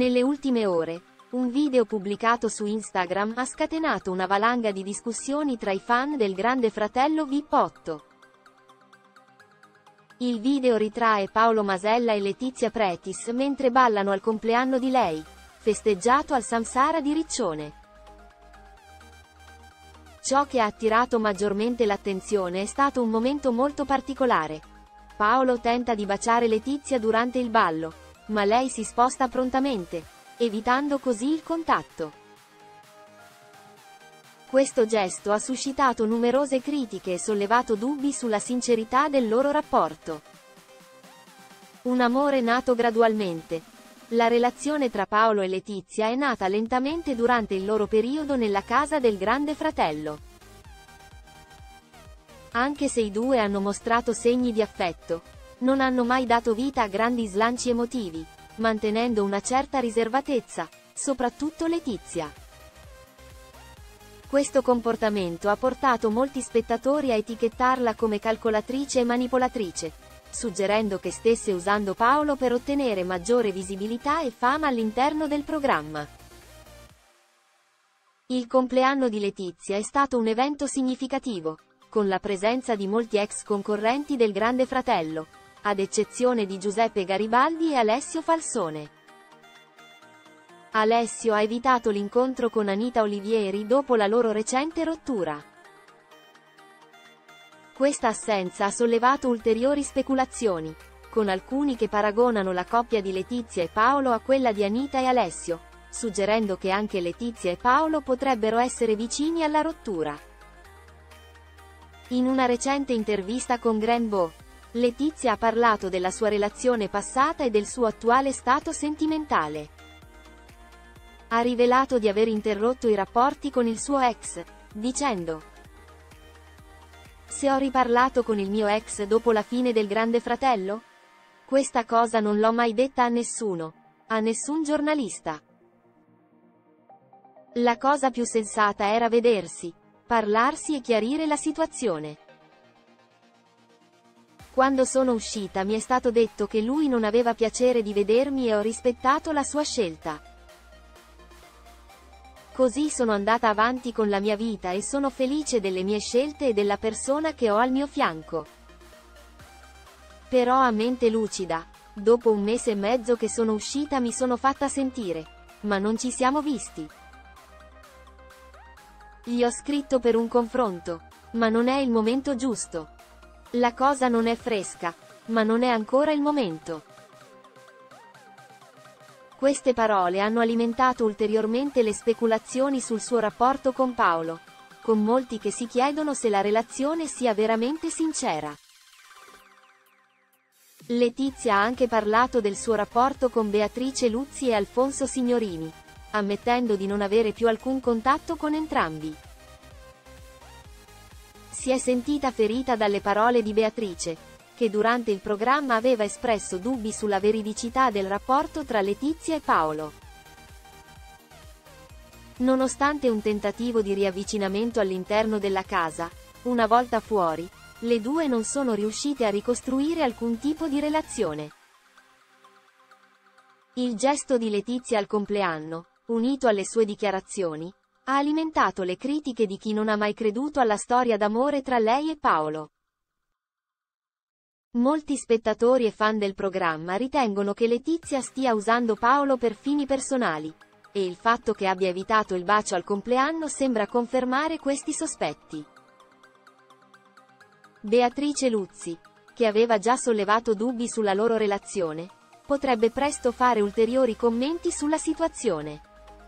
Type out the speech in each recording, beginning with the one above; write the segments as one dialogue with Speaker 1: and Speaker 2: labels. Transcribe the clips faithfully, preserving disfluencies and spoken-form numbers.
Speaker 1: Nelle ultime ore, un video pubblicato su Instagram ha scatenato una valanga di discussioni tra i fan del Grande Fratello V I P otto. Il video ritrae Paolo Masella e Letizia Pretis mentre ballano al compleanno di lei, festeggiato al Samsara di Riccione. Ciò che ha attirato maggiormente l'attenzione è stato un momento molto particolare. Paolo tenta di baciare Letizia durante il ballo, ma lei si sposta prontamente, evitando così il contatto. Questo gesto ha suscitato numerose critiche e sollevato dubbi sulla sincerità del loro rapporto. Un amore nato gradualmente. La relazione tra Paolo e Letizia è nata lentamente durante il loro periodo nella casa del Grande Fratello. Anche se i due hanno mostrato segni di affetto, non hanno mai dato vita a grandi slanci emotivi, mantenendo una certa riservatezza, soprattutto Letizia. Questo comportamento ha portato molti spettatori a etichettarla come calcolatrice e manipolatrice, suggerendo che stesse usando Paolo per ottenere maggiore visibilità e fama all'interno del programma. Il compleanno di Letizia è stato un evento significativo, con la presenza di molti ex concorrenti del Grande Fratello, ad eccezione di Giuseppe Garibaldi e Alessio Falsone. Alessio ha evitato l'incontro con Anita Olivieri dopo la loro recente rottura. Questa assenza ha sollevato ulteriori speculazioni, con alcuni che paragonano la coppia di Letizia e Paolo a quella di Anita e Alessio, suggerendo che anche Letizia e Paolo potrebbero essere vicini alla rottura. In una recente intervista con Granbo, Letizia ha parlato della sua relazione passata e del suo attuale stato sentimentale. Ha rivelato di aver interrotto i rapporti con il suo ex, dicendo: "Se ho riparlato con il mio ex dopo la fine del Grande Fratello? Questa cosa non l'ho mai detta a nessuno, a nessun giornalista. La cosa più sensata era vedersi, parlarsi e chiarire la situazione. Quando sono uscita mi è stato detto che lui non aveva piacere di vedermi e ho rispettato la sua scelta. Così sono andata avanti con la mia vita e sono felice delle mie scelte e della persona che ho al mio fianco. Però a mente lucida, dopo un mese e mezzo che sono uscita mi sono fatta sentire, ma non ci siamo visti. Gli ho scritto per un confronto, ma non è il momento giusto. La cosa non è fresca, ma non è ancora il momento." Queste parole hanno alimentato ulteriormente le speculazioni sul suo rapporto con Paolo, con molti che si chiedono se la relazione sia veramente sincera. Letizia ha anche parlato del suo rapporto con Beatrice Luzzi e Alfonso Signorini, ammettendo di non avere più alcun contatto con entrambi. Si è sentita ferita dalle parole di Beatrice, che durante il programma aveva espresso dubbi sulla veridicità del rapporto tra Letizia e Paolo. Nonostante un tentativo di riavvicinamento all'interno della casa, una volta fuori, le due non sono riuscite a ricostruire alcun tipo di relazione. Il gesto di Letizia al compleanno, unito alle sue dichiarazioni, ha alimentato le critiche di chi non ha mai creduto alla storia d'amore tra lei e Paolo. Molti spettatori e fan del programma ritengono che Letizia stia usando Paolo per fini personali, e il fatto che abbia evitato il bacio al compleanno sembra confermare questi sospetti. Beatrice Luzzi, che aveva già sollevato dubbi sulla loro relazione, potrebbe presto fare ulteriori commenti sulla situazione.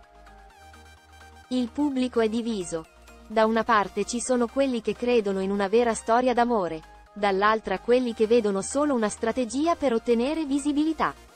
Speaker 1: Il pubblico è diviso. Da una parte ci sono quelli che credono in una vera storia d'amore, dall'altra quelli che vedono solo una strategia per ottenere visibilità.